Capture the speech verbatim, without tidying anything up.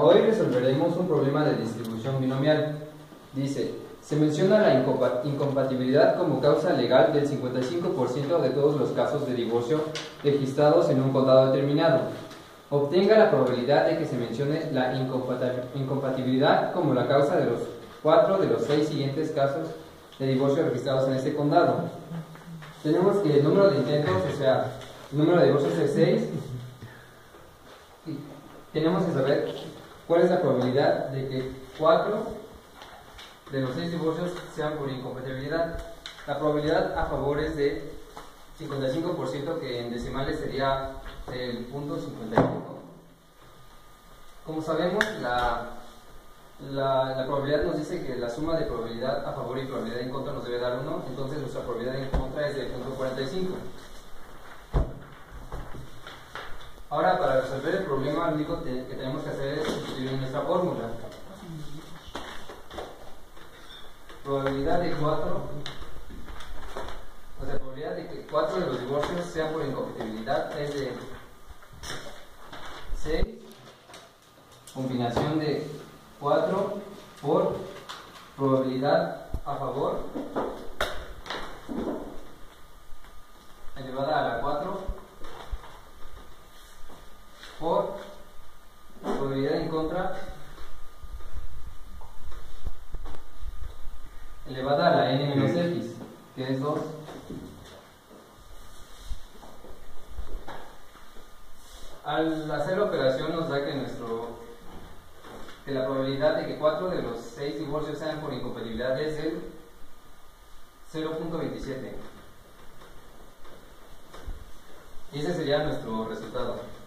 hoy resolveremos un problema de distribución binomial. Dice, se menciona la incompa incompatibilidad como causa legal del cincuenta y cinco por ciento de todos los casos de divorcio registrados en un condado determinado. Obtenga la probabilidad de que se mencione la incompatibilidad como la causa de los cuatro de los seis siguientes casos de divorcio registrados en este condado. Tenemos que el número de intentos, o sea, el número de divorcios es seis. Y tenemos que saber cuál es la probabilidad de que cuatro de los seis divorcios sean por incompatibilidad. La probabilidad a favor es de cincuenta y cinco por ciento, que en decimales sería el punto cincuenta y cinco. Como sabemos, la, la, la probabilidad nos dice que la suma de probabilidad a favor y probabilidad en contra nos debe dar uno, entonces nuestra probabilidad en contra es de punto cuarenta y cinco. Ahora, para resolver el problema, lo único que tenemos que hacer es sustituir en nuestra fórmula. Probabilidad de cuatro, o sea, probabilidad de que cuatro de los divorcios sean por incompatibilidad es de seis, combinación de cuatro por probabilidad a favor elevada a la cuatro por probabilidad en contra elevada a la n menos x, que es dos. Al hacer la operación nos da que nuestro que la probabilidad de que cuatro de los seis divorcios sean por incompatibilidad es del cero punto veintisiete. Y ese sería nuestro resultado.